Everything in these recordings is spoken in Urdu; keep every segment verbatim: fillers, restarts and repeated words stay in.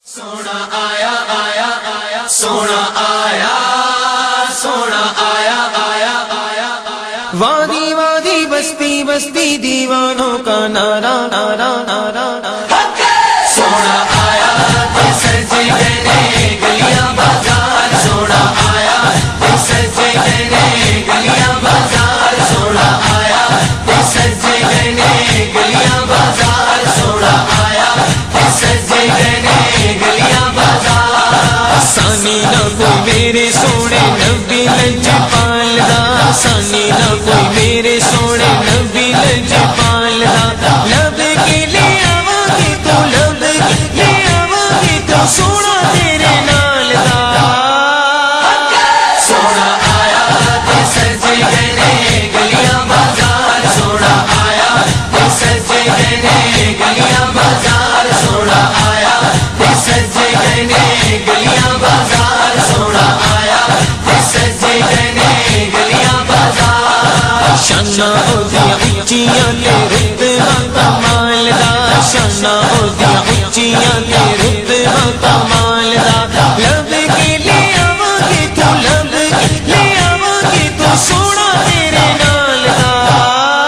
سونا آیا آیا آیا سونا آیا سونا آیا آیا آیا آیا وادی وادی بستی بستی دیوانوں کا نعرہ نعرہ نعرہ سونا آیا سجے گئے گلیاں بازار سونا آیا سجے گئے گلیاں بازار سونا آیا سجے گئے گلیاں بازار سونا آیا سجے گئے گلیاں بازار سانی نہ کوئی میرے سونے نبی لج پالدا سانی نہ کوئی میرے سونے نبی لج پالدا لب کے لے آواں گی تو لب کے لے آواں گی تو سونا تیرے نال دا سونا آیا سجے گئے گلیاں بازار سونا آیا سجے گئے گلیاں بازار سونا آیا سجے گئے گلیاں بازار سونا آیا سجے گئے گلیاں بازار شانہ اودیاں اونچیاں تے رتبہ کمال دا شانہ اودیاں اونچیاں تے رتبہ کمال دا لب کے لے آواں گی تو لب کے لے آواں گی تو سونا تیرے نال دا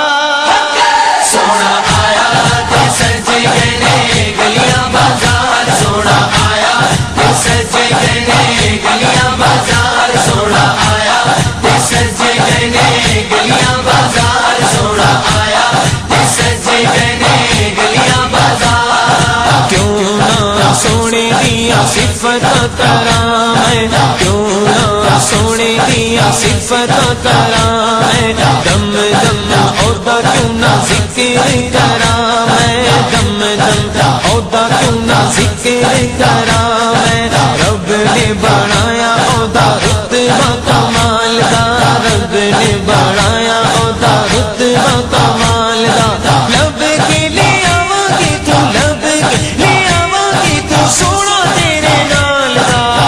سونا آیا سجے گئے گلیاں بازار سونا آیا سجے گئے گلیاں بازار سونا آیا سجے گئے گلیاں بازار سونا آیا سجے گئے گلیاں بازار کیوں نہ سونے دیا صفت کرام ہے کیوں نہ سونے دیا صفت کرام ہے دم دم عہدہ کیوں نہ ذکر کرام ہے دم دم عہدہ کیوں نہ ذکر کرام ہے رب نے بنایا عہدہ رتبہ کمال دا رب نے بنایا عہدہ رتبہ کمال دا لب کے لے آواں گی تو لب کے لے آواں گی تو سونا تیرے نال دا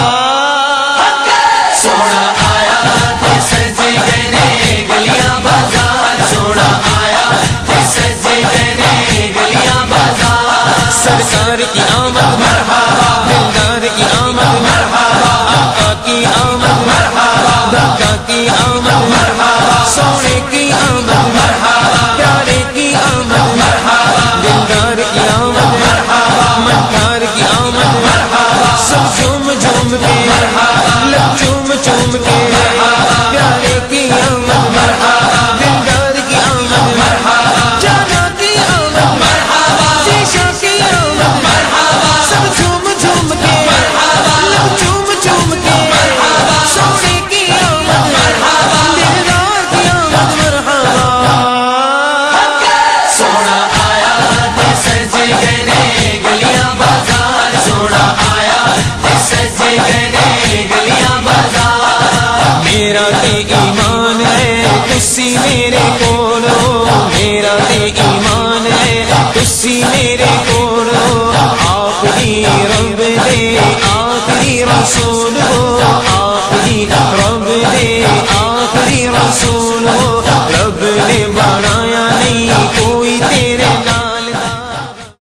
سونا آیا سجے گئے گلیاں بازار سونا آیا سجے گئے گلیاں بازار سرکار کی آمد مرحبا دلدار کی آمد مرحبا آقا کی آمد مرحبا دادا کی آمد مرحبا سونے کی آمد مرحبا پیارے کی آمد مرحبا دلدار کی آمد مرحبا مکار کی آمد مرحبا سب جھوم جھوم کے لب چوم چوم کے پیارے کی آمد مرحبا دلدار کی آمد مرحبا جانا کی آمد مرحبا شیشہ کی آمد مرحبا سب جھوم جھوم کے لب چوم چوم کے سونے کی آمد مرحبا دلدار کی آمد مرحبا سونا آیا سجے گئے گلیاں بازار سونا آیا سجے گئے گلیاں بازار میرا تے ایمان ہے تسی میرے کولو میرا تے ایمان ہے تسی میرے کولو آپ ہی رب دے